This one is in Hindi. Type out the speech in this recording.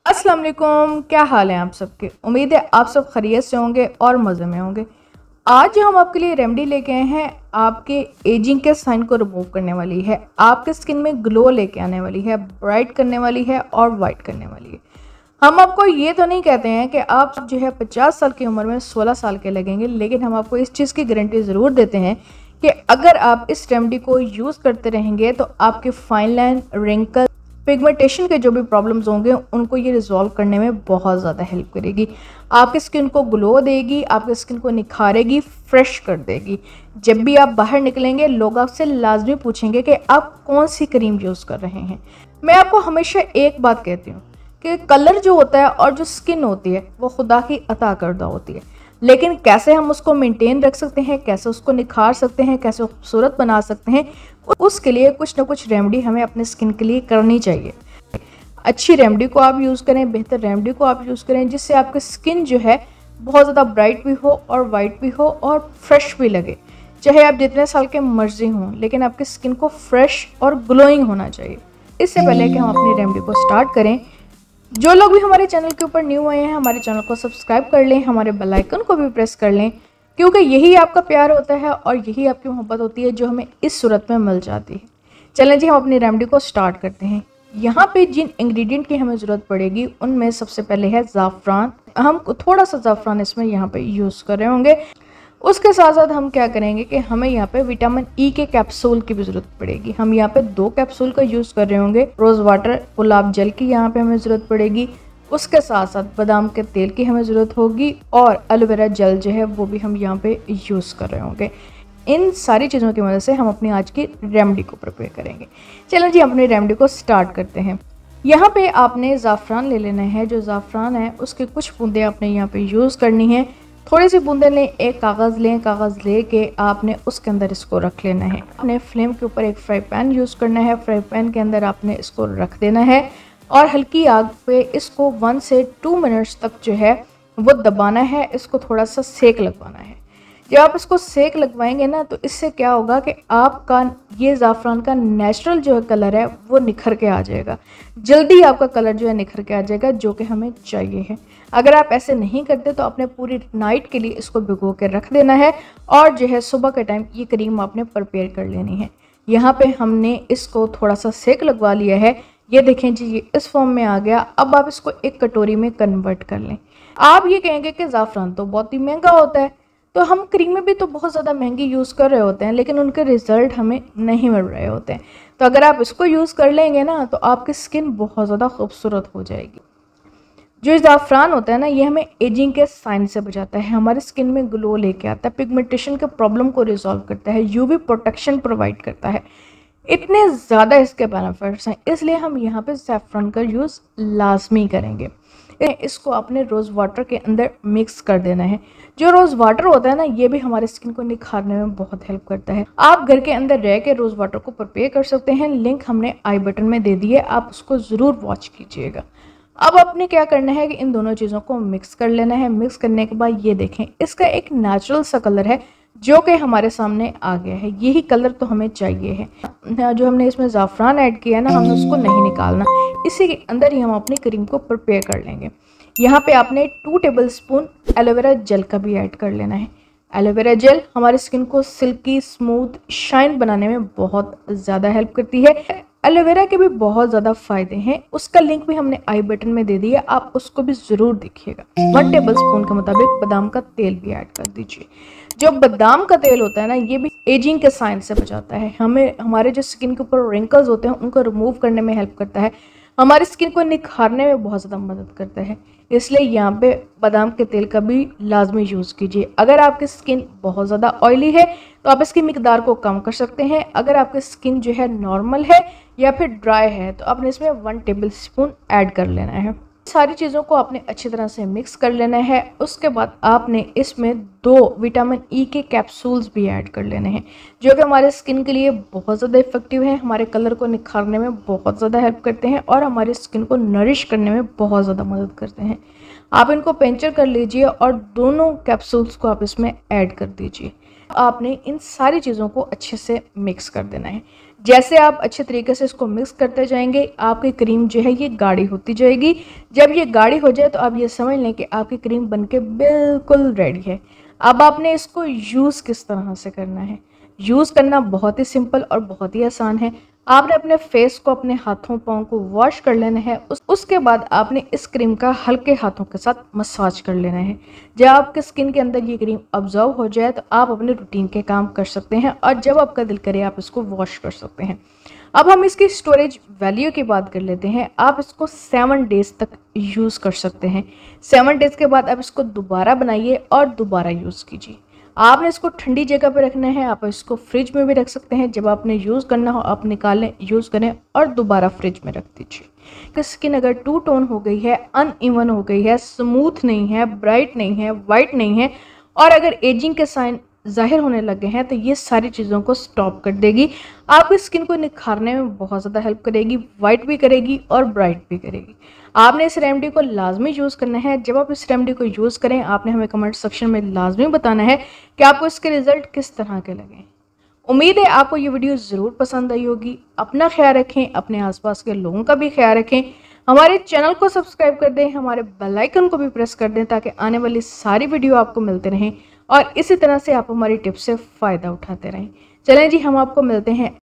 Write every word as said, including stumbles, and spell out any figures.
अस्सलाम वालेकुम, क्या हाल है आप सबके। उम्मीद है आप सब खैरियत से होंगे और मज़े में होंगे। आज जो हम आपके लिए रेमेडी लेके आए हैं आपके एजिंग के साइन को रिमूव करने वाली है, आपके स्किन में ग्लो लेके आने वाली है, ब्राइट करने वाली है और वाइट करने वाली है। हम आपको ये तो नहीं कहते हैं कि आप जो है पचास साल की उम्र में सोलह साल के लगेंगे, लेकिन हम आपको इस चीज़ की गारंटी ज़रूर देते हैं कि अगर आप इस रेमेडी को यूज़ करते रहेंगे तो आपके फाइन लाइन, रिंकल, पिगमेंटेशन के जो भी प्रॉब्लम्स होंगे उनको ये रिजॉल्व करने में बहुत ज़्यादा हेल्प करेगी। आपकी स्किन को ग्लो देगी, आपकी स्किन को निखारेगी, फ्रेश कर देगी। जब भी आप बाहर निकलेंगे लोग आपसे लाजमी पूछेंगे कि आप कौन सी क्रीम यूज़ कर रहे हैं। मैं आपको हमेशा एक बात कहती हूँ कि कलर जो होता है और जो स्किन होती है वो खुदा की अता करदा होती है, लेकिन कैसे हम उसको मेंटेन रख सकते हैं, कैसे उसको निखार सकते हैं, कैसे खूबसूरत बना सकते हैं, उसके लिए कुछ ना कुछ रेमेडी हमें अपने स्किन के लिए करनी चाहिए। अच्छी रेमेडी को आप यूज़ करें, बेहतर रेमेडी को आप यूज़ करें जिससे आपकी स्किन जो है बहुत ज़्यादा ब्राइट भी हो और वाइट भी हो और फ्रेश भी लगे। चाहे आप जितने साल के मर्जी हों, लेकिन आपकी स्किन को फ्रेश और ग्लोइंग होना चाहिए। इससे पहले कि हम अपनी रेमेडी को स्टार्ट करें, जो लोग भी हमारे चैनल के ऊपर न्यू आए हैं हमारे चैनल को सब्सक्राइब कर लें, हमारे बेल आइकन को भी प्रेस कर लें, क्योंकि यही आपका प्यार होता है और यही आपकी मोहब्बत होती है जो हमें इस सूरत में मिल जाती है। चलें जी, हम अपनी रेमेडी को स्टार्ट करते हैं। यहाँ पे जिन इंग्रेडिएंट की हमें ज़रूरत पड़ेगी उनमें सबसे पहले है ज़ाफ़रान। हम थोड़ा सा ज़ाफ़रान इसमें यहाँ पे यूज़ कर रहे होंगे। उसके साथ साथ हम क्या करेंगे कि हमें यहाँ पे विटामिन ई के कैप्सूल की भी ज़रूरत पड़ेगी। हम यहाँ पे दो कैप्सूल का यूज़ कर रहे होंगे। रोज़ वाटर गुलाब जल की यहाँ पे हमें ज़रूरत पड़ेगी। उसके साथ साथ बादाम के तेल की हमें ज़रूरत होगी और एलोवेरा जेल जो है वो भी हम यहाँ पे यूज़ कर रहे होंगे। इन सारी चीज़ों की वजह से हम अपनी आज की रेमेडी को प्रिपेयर करेंगे। चलो जी, अपनी रेमेडी को स्टार्ट करते हैं। यहाँ पे आपने ज़ाफ़रान ले लेना है। जो ज़ाफ़रान है उसके कुछ बूंदे आपने यहाँ पे यूज़ करनी है। थोड़ी सी बूंदे लें, एक कागज़ लें, कागज़ ले के आपने उसके अंदर इसको रख लेना है। आपने फ्लेम के ऊपर एक फ्राई पैन यूज़ करना है। फ्राई पैन के अंदर आपने इसको रख देना है और हल्की आग पे इसको वन से टू मिनट्स तक जो है वो दबाना है। इसको थोड़ा सा सेक लगवाना है। जब आप इसको सेक लगवाएंगे ना तो इससे क्या होगा कि आपका ये ज़ाफ़रान का नेचुरल जो है कलर है वो निखर के आ जाएगा। जल्दी आपका कलर जो है निखर के आ जाएगा, जो कि हमें चाहिए है। अगर आप ऐसे नहीं करते तो आपने पूरी नाइट के लिए इसको भिगो के रख देना है और जो है सुबह के टाइम ये क्रीम आपने प्रिपेयर कर लेनी है। यहाँ पे हमने इसको थोड़ा सा सेक लगवा लिया है। ये देखें जी, ये इस फॉर्म में आ गया। अब आप इसको एक कटोरी में कन्वर्ट कर लें। आप ये कहेंगे कि ज़ाफ़रान तो बहुत ही महंगा होता है, तो हम क्रीमें भी तो बहुत ज़्यादा महंगी यूज़ कर रहे होते हैं, लेकिन उनके रिज़ल्ट हमें नहीं मिल रहे होते हैं। तो अगर आप इसको यूज़ कर लेंगे ना तो आपकी स्किन बहुत ज़्यादा खूबसूरत हो जाएगी। जो ज़ाफ़रान होता है ना, ये हमें एजिंग के साइन से बचाता है, हमारी स्किन में ग्लो लेके आता है, पिगमेंटेशन के प्रॉब्लम को रिजॉल्व करता है, यूवी प्रोटेक्शन प्रोवाइड करता है। इतने ज़्यादा इसके बेनिफिट्स हैं, इसलिए हम यहाँ पे ज़ाफ़रान का यूज़ लाजमी करेंगे। इसको अपने रोज़ वाटर के अंदर मिक्स कर देना है। जो रोज़ वाटर होता है ना, ये भी हमारे स्किन को निखारने में बहुत हेल्प करता है। आप घर के अंदर रह के रोज़ वाटर को प्रिपेयर कर सकते हैं। लिंक हमने आई बटन में दे दी है, आप उसको ज़रूर वॉच कीजिएगा। अब आपने क्या करना है कि इन दोनों चीज़ों को मिक्स कर लेना है। मिक्स करने के बाद ये देखें, इसका एक नेचुरल सा कलर है जो कि हमारे सामने आ गया है। यही कलर तो हमें चाहिए है। जो हमने इसमें ज़ाफ़रान ऐड किया है ना, हमने उसको नहीं निकालना। इसी के अंदर ही हम अपनी क्रीम को प्रिपेयर कर लेंगे। यहाँ पे आपने टू टेबलस्पून एलोवेरा जेल का भी ऐड कर लेना है। एलोवेरा जेल हमारी स्किन को सिल्की, स्मूथ, शाइन बनाने में बहुत ज़्यादा हेल्प करती है। एलोवेरा के भी बहुत ज़्यादा फ़ायदे हैं, उसका लिंक भी हमने आई बटन में दे दिया, आप उसको भी ज़रूर देखिएगा। वन टेबल स्पून के मुताबिक बादाम का तेल भी ऐड कर दीजिए। जो बादाम का तेल होता है ना, ये भी एजिंग के साइन से बचाता है, हमें हमारे जो स्किन के ऊपर रिंकल्स होते हैं उनको रिमूव करने में हेल्प करता है, हमारी स्किन को निखारने में बहुत ज़्यादा मदद करता है। इसलिए यहाँ पे बादाम के तेल का भी लाजमी यूज़ कीजिए। अगर आपकी स्किन बहुत ज़्यादा ऑयली है तो आप इसकी मिकदार को कम कर सकते हैं। अगर आपकी स्किन जो है नॉर्मल है या फिर ड्राई है तो आपने इसमें वन टेबल स्पून ऐड कर लेना है। सारी चीज़ों को आपने अच्छी तरह से मिक्स कर लेना है। उसके बाद आपने इसमें दो विटामिन ई के कैप्सूल्स भी ऐड कर लेने हैं, जो कि हमारे स्किन के लिए बहुत ज़्यादा इफेक्टिव है, हमारे कलर को निखारने में बहुत ज़्यादा हेल्प करते हैं और हमारी स्किन को नरिश करने में बहुत ज़्यादा मदद करते हैं। आप इनको पेंचर कर लीजिए और दोनों कैप्सूल्स को आप इसमें ऐड कर दीजिए। आपने इन सारी चीज़ों को अच्छे से मिक्स कर देना है। जैसे आप अच्छे तरीके से इसको मिक्स करते जाएंगे आपकी क्रीम जो है ये गाढ़ी होती जाएगी। जब ये गाढ़ी हो जाए तो आप ये समझ लें कि आपकी क्रीम बनके बिल्कुल रेडी है। अब आपने इसको यूज़ किस तरह से करना है, यूज़ करना बहुत ही सिंपल और बहुत ही आसान है। आपने अपने फेस को, अपने हाथों पाँव को वॉश कर लेना है। उस, उसके बाद आपने इस क्रीम का हल्के हाथों के साथ मसाज कर लेना है। जब आपके स्किन के अंदर ये क्रीम ऑब्जर्व हो जाए तो आप अपने रूटीन के काम कर सकते हैं और जब आपका दिल करे आप इसको वॉश कर सकते हैं। अब हम इसकी स्टोरेज वैल्यू की बात कर लेते हैं। आप इसको सेवन डेज तक यूज़ कर सकते हैं। सेवन डेज के बाद आप इसको दोबारा बनाइए और दोबारा यूज़ कीजिए। आपने इसको ठंडी जगह पे रखना है, आप इसको फ्रिज में भी रख सकते हैं। जब आपने यूज़ करना हो आप निकालें, यूज़ करें और दोबारा फ्रिज में रख दीजिए। कि स्किन अगर टू टोन हो गई है, अनइवन हो गई है, स्मूथ नहीं है, ब्राइट नहीं है, वाइट नहीं है और अगर एजिंग के साइन ज़ाहिर होने लगे हैं तो ये सारी चीज़ों को स्टॉप कर देगी। आपकी स्किन को निखारने में बहुत ज़्यादा हेल्प करेगी, वाइट भी करेगी और ब्राइट भी करेगी। आपने इस रेमेडी को लाजमी यूज़ करना है। जब आप इस रेमेडी को यूज़ करें आपने हमें कमेंट सेक्शन में लाजमी बताना है कि आपको इसके रिजल्ट किस तरह के लगे। उम्मीद है आपको ये वीडियो ज़रूर पसंद आई होगी। अपना ख्याल रखें, अपने आसपास के लोगों का भी ख्याल रखें। हमारे चैनल को सब्सक्राइब कर दें, हमारे बेल आइकन को भी प्रेस कर दें ताकि आने वाली सारी वीडियो आपको मिलते रहें और इसी तरह से आप हमारी टिप्स से फ़ायदा उठाते रहें। चलें जी, हम आपको मिलते हैं